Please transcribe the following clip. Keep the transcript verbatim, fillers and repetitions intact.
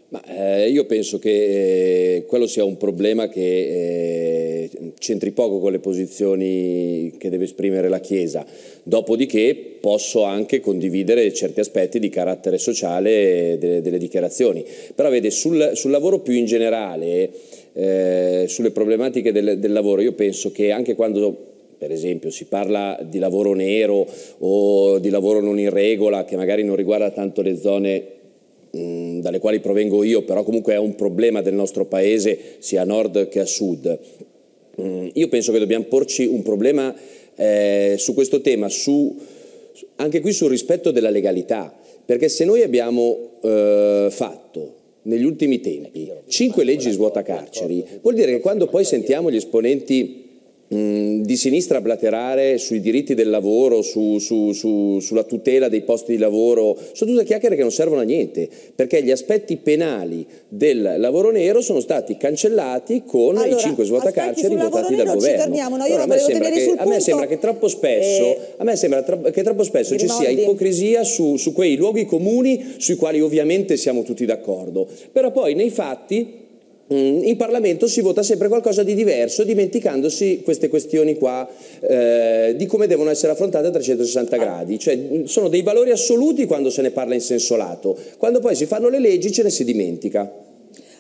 Ma, eh, io penso che eh, quello sia un problema che eh, c'entri poco con le posizioni che deve esprimere la Chiesa. Dopodiché posso anche condividere certi aspetti di carattere sociale delle, delle dichiarazioni. Però vede, sul, sul lavoro più in generale, eh, sulle problematiche del, del lavoro, io penso che anche quando per esempio si parla di lavoro nero o di lavoro non in regola, che magari non riguarda tanto le zone mh, dalle quali provengo io, però comunque è un problema del nostro paese sia a nord che a sud. Mh, io penso che dobbiamo porci un problema eh, su questo tema, su, anche qui sul rispetto della legalità, perché se noi abbiamo eh, fatto negli ultimi tempi cinque leggi svuota carceri, vuol dire che quando poi sentiamo gli esponenti di sinistra blaterare sui diritti del lavoro, su, su, su, sulla tutela dei posti di lavoro, sono tutte chiacchiere che non servono a niente, perché gli aspetti penali del lavoro nero sono stati cancellati con allora, i cinque svuotacarceri votati dal governo. No, allora, a, me sembra che, a me sembra che troppo spesso, eh, a me sembra tra, che troppo spesso ci sia ipocrisia su, su quei luoghi comuni sui quali ovviamente siamo tutti d'accordo, però poi nei fatti in Parlamento si vota sempre qualcosa di diverso, dimenticandosi queste questioni qua eh, di come devono essere affrontate a trecentosessanta gradi, cioè sono dei valori assoluti quando se ne parla in senso lato, quando poi si fanno le leggi ce ne si dimentica.